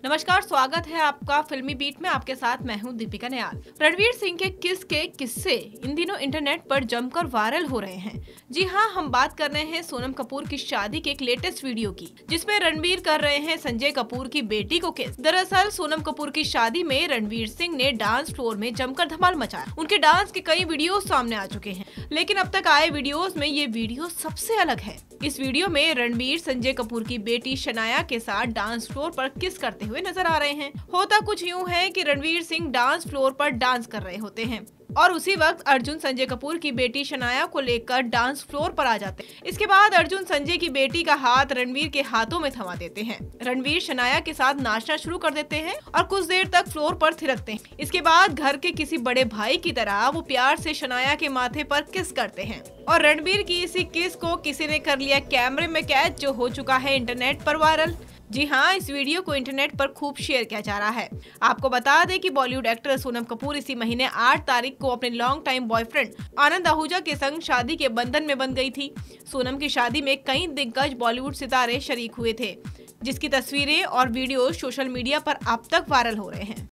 नमस्कार, स्वागत है आपका फिल्मी बीट में। आपके साथ मैं हूं दीपिका नियाल। रणवीर सिंह के किस के किस्से इन दिनों इंटरनेट पर जमकर वायरल हो रहे हैं। जी हां, हम बात कर रहे हैं सोनम कपूर की शादी के एक लेटेस्ट वीडियो की, जिसमें रणवीर कर रहे हैं संजय कपूर की बेटी को किस। दरअसल सोनम कपूर की शादी में रणवीर सिंह ने डांस फ्लोर में जमकर धमाल मचाया। उनके डांस के कई वीडियो सामने आ चुके हैं, लेकिन अब तक आए वीडियोस में ये वीडियो सबसे अलग है। इस वीडियो में रणवीर संजय कपूर की बेटी शनाया के साथ डांस फ्लोर पर किस करते हुए नजर आ रहे हैं। होता कुछ यूं है कि रणवीर सिंह डांस फ्लोर पर डांस कर रहे होते हैं और उसी वक्त अर्जुन संजय कपूर की बेटी शनाया को लेकर डांस फ्लोर पर आ जाते हैं। इसके बाद अर्जुन संजय की बेटी का हाथ रणवीर के हाथों में थमा देते हैं। रणवीर शनाया के साथ नाचना शुरू कर देते हैं और कुछ देर तक फ्लोर पर थिरकते हैं। इसके बाद घर के किसी बड़े भाई की तरह वो प्यार से शनाया के माथे पर किस करते हैं और रणवीर की इसी किस को किसी ने कर लिया कैमरे में कैद, जो हो चुका है इंटरनेट पर वायरल। जी हाँ, इस वीडियो को इंटरनेट पर खूब शेयर किया जा रहा है। आपको बता दें कि बॉलीवुड एक्ट्रेस सोनम कपूर इसी महीने 8 तारीख को अपने long time boyfriend Anand Ahuja के संग शादी के बंधन में बंध गई थी। सोनम की शादी में कई दिग्गज बॉलीवुड सितारे शरीक हुए थे, जिसकी तस्वीरें और वीडियो सोशल मीडिया पर अब तक वायरल हो रहे हैं।